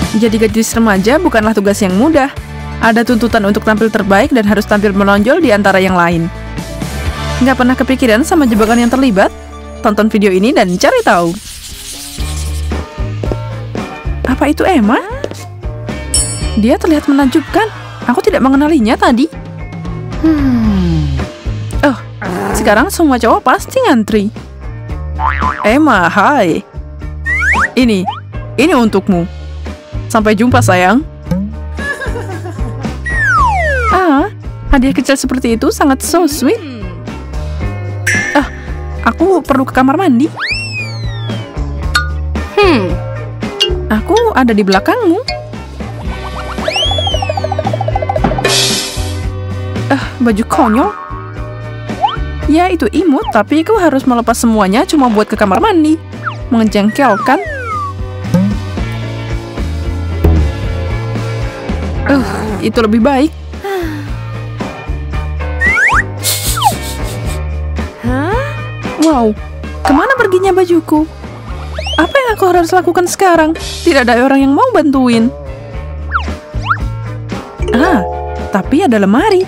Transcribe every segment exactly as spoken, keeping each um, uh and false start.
Jadi gadis remaja bukanlah tugas yang mudah. Ada tuntutan untuk tampil terbaik dan harus tampil menonjol di antara yang lain. Nggak pernah kepikiran sama jebakan yang terlibat? Tonton video ini dan cari tahu. Apa itu Emma? Dia terlihat menakjubkan. Aku tidak mengenalinya tadi. Hmm. Oh, sekarang semua cowok pasti ngantri. Emma, hai. Ini, ini untukmu. Sampai jumpa, sayang. Ah, hadiah kecil seperti itu sangat so sweet. Ah, aku perlu ke kamar mandi. Hmm, aku ada di belakangmu. Ah, baju konyol. Ya, itu imut, tapi aku harus melepas semuanya cuma buat ke kamar mandi. Menjengkelkan. Uh, itu lebih baik. Wow, kemana perginya bajuku? Apa yang aku harus lakukan sekarang? Tidak ada orang yang mau bantuin. Ah, tapi ada lemari.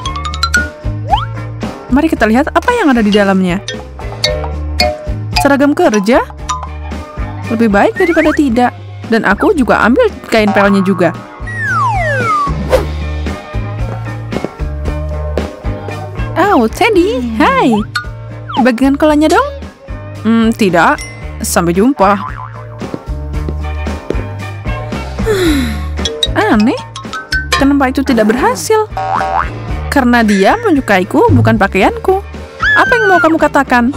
Mari kita lihat apa yang ada di dalamnya. Seragam kerja? Lebih baik daripada tidak. Dan aku juga ambil kain pelnya juga. Oh, Teddy, hai. Bagian kolanya dong? Hmm, tidak. Sampai jumpa. Aneh. Kenapa itu tidak berhasil? Karena dia menyukaiku, bukan pakaianku. Apa yang mau kamu katakan?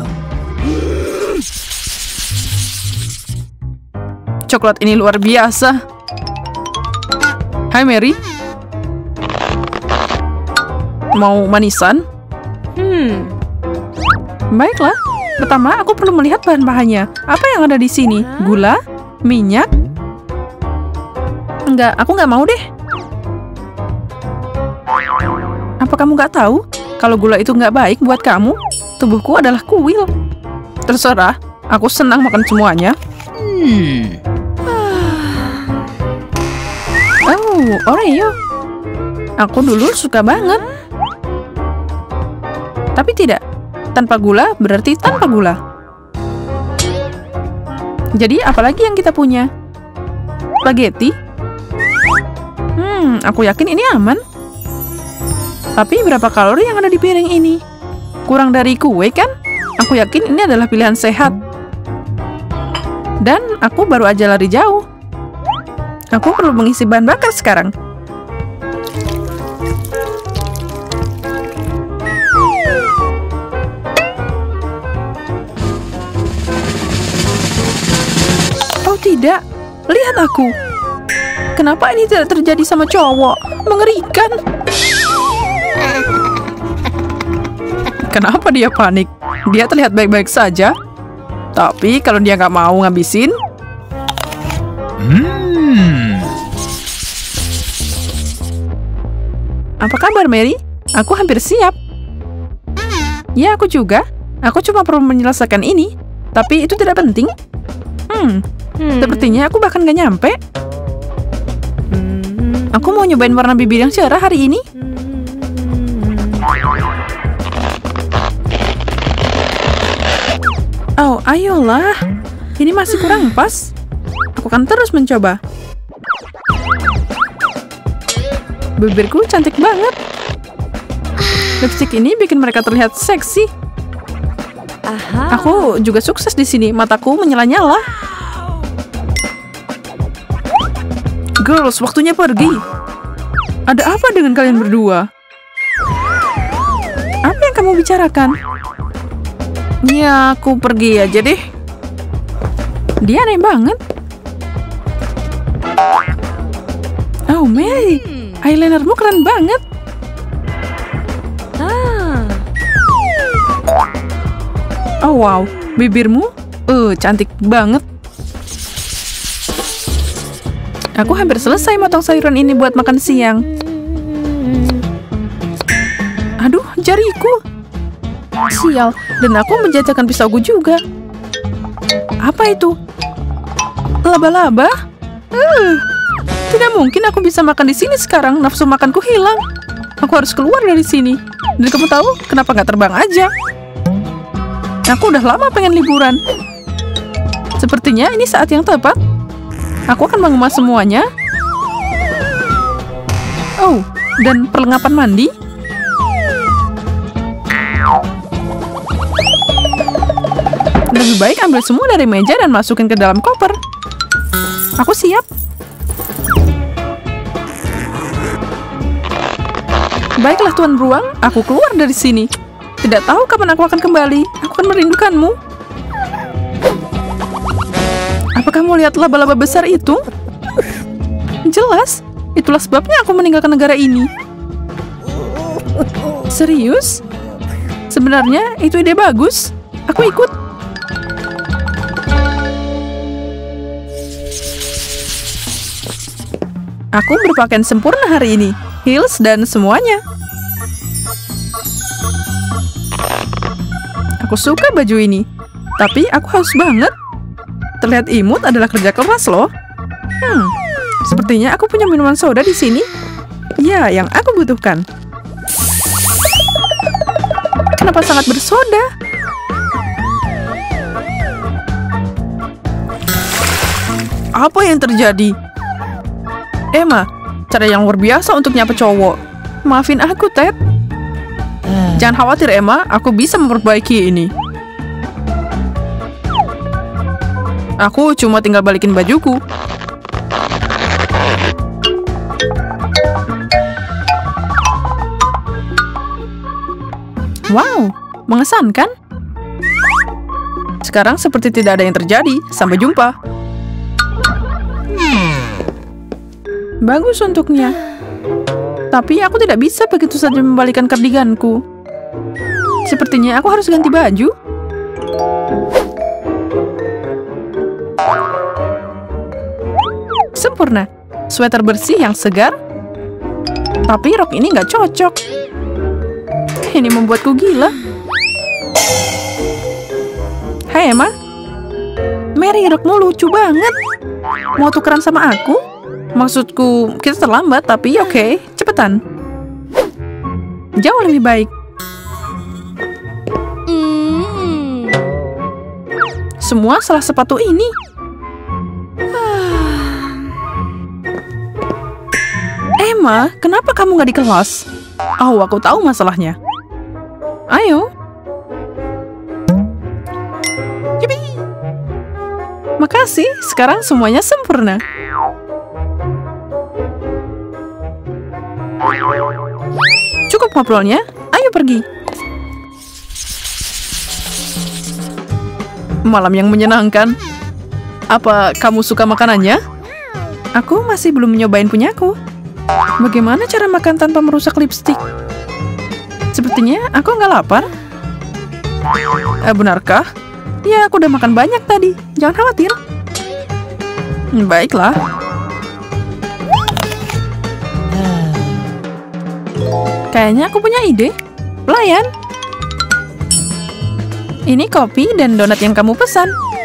Coklat ini luar biasa. Hai, Mary. Mau manisan? Hmm. Baiklah. Pertama, aku perlu melihat bahan-bahannya. Apa yang ada di sini? Gula? Minyak? Enggak, aku nggak mau deh. Apa kamu nggak tahu? Kalau gula itu nggak baik buat kamu, tubuhku adalah kuil. Terserah, aku senang makan semuanya. Hmm. Oh, Oreo. Aku dulu suka banget. Tapi tidak. Tanpa gula berarti tanpa gula. Jadi, apalagi yang kita punya? Spaghetti? Hmm, aku yakin ini aman. Tapi berapa kalori yang ada di piring ini? Kurang dari kue kan? Aku yakin ini adalah pilihan sehat. Dan aku baru aja lari jauh. Aku perlu mengisi bahan bakar sekarang. Oh tidak, lihat aku. Kenapa ini tidak terjadi sama cowok? Mengerikan. Kenapa dia panik? Dia terlihat baik-baik saja. Tapi kalau dia nggak mau ngabisin... Hmm. Apa kabar, Mary? Aku hampir siap. Ya, aku juga. Aku cuma perlu menyelesaikan ini. Tapi itu tidak penting. Hmm, hmm. Sepertinya aku bahkan nggak nyampe. Aku mau nyobain warna bibir yang cerah hari ini. Oh, ayolah. Ini masih kurang pas. Aku akan terus mencoba. Bibirku cantik banget. Lipstick ini bikin mereka terlihat seksi. Aha. Aku juga sukses di sini. Mataku menyala-nyala. Girls, waktunya pergi. Ada apa dengan kalian berdua? Apa yang kamu bicarakan? Ya, aku pergi aja deh. Dia aneh banget. Oh, Mary. Eyelinermu keren banget. Ah. Oh, wow. Bibirmu uh, cantik banget. Aku hampir selesai motong sayuran ini buat makan siang. Aduh, jariku. Sial, dan aku menjajakan pisauku juga. Apa itu? Laba-laba? Uh, tidak mungkin aku bisa makan di sini sekarang. Nafsu makanku hilang. Aku harus keluar dari sini. Dan kamu tahu kenapa nggak terbang aja? Aku udah lama pengen liburan. Sepertinya ini saat yang tepat. Aku akan mengemas semuanya. Oh, dan perlengkapan mandi. Lebih baik ambil semua dari meja dan masukin ke dalam koper. Aku siap. Baiklah Tuan Beruang, aku keluar dari sini. Tidak tahu kapan aku akan kembali. Aku akan merindukanmu. Apa kamu lihat laba-laba besar itu? Jelas, itulah sebabnya aku meninggalkan negara ini. Serius? Sebenarnya itu ide bagus. Aku ikut. Aku berpakaian sempurna hari ini. Heels dan semuanya. Aku suka baju ini. Tapi aku haus banget. Terlihat imut adalah kerja keras loh. Hmm, sepertinya aku punya minuman soda di sini. Ya, yang aku butuhkan. Kenapa sangat bersoda? Apa yang terjadi? Emma, cara yang luar biasa untuk nyapa cowok. Maafin aku, Ted. Jangan khawatir, Emma. Aku bisa memperbaiki ini. Aku cuma tinggal balikin bajuku. Wow, mengesankan. Sekarang seperti tidak ada yang terjadi. Sampai jumpa. Bagus untuknya. Tapi aku tidak bisa begitu saja membalikan kardiganku. Sepertinya aku harus ganti baju. Sempurna. Sweater bersih yang segar. Tapi rok ini nggak cocok. Ini membuatku gila. Hai Emma. Mary, rokmu lucu banget. Mau tukeran sama aku? Maksudku, kita terlambat, tapi oke, okay, cepetan. Jauh lebih baik. Mm. Semua salah sepatu ini. Emma, kenapa kamu nggak di kelas? Oh, aku tahu masalahnya. Ayo. Yippee. Makasih, sekarang semuanya sempurna. Cukup ngobrolnya, ayo pergi. Malam yang menyenangkan. Apa kamu suka makanannya? Aku masih belum nyobain punyaku. Bagaimana cara makan tanpa merusak lipstik? Sepertinya aku nggak lapar. Eh, benarkah? Ya, aku udah makan banyak tadi. Jangan khawatir. Baiklah. Kayaknya aku punya ide. Pelayan. Ini kopi dan donat yang kamu pesan.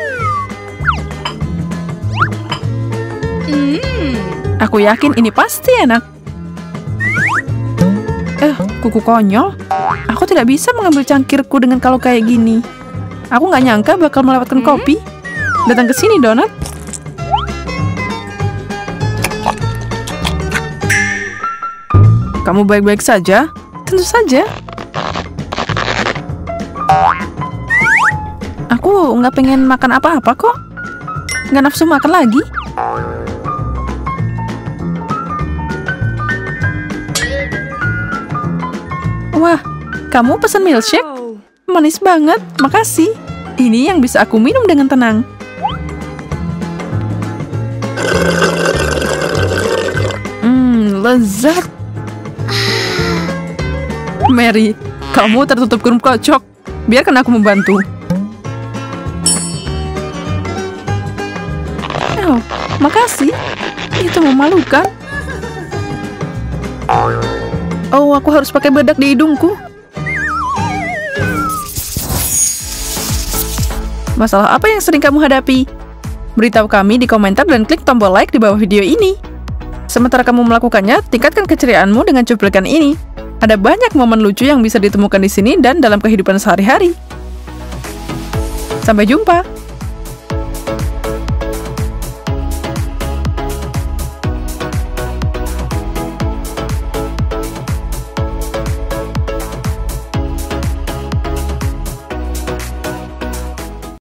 Mm. Aku yakin ini pasti enak. Eh, kuku konyol. Aku tidak bisa mengambil cangkirku dengan kalau kayak gini. Aku nggak nyangka bakal melewatkan kopi. Datang ke sini, donat. Kamu baik-baik saja? Tentu saja. Aku nggak pengen makan apa-apa kok. Nggak nafsu makan lagi. Wah, kamu pesan milkshake? Manis banget, makasih. Ini yang bisa aku minum dengan tenang. Hmm, lezat. Mary, kamu tertutup kurung kocok. Biarkan aku membantu. Oh, makasih. Itu memalukan. Oh, aku harus pakai bedak di hidungku. Masalah apa yang sering kamu hadapi? Beritahu kami di komentar dan klik tombol like di bawah video ini. Sementara kamu melakukannya, tingkatkan keceriaanmu dengan cuplikan ini. Ada banyak momen lucu yang bisa ditemukan di sini dan dalam kehidupan sehari-hari. Sampai jumpa!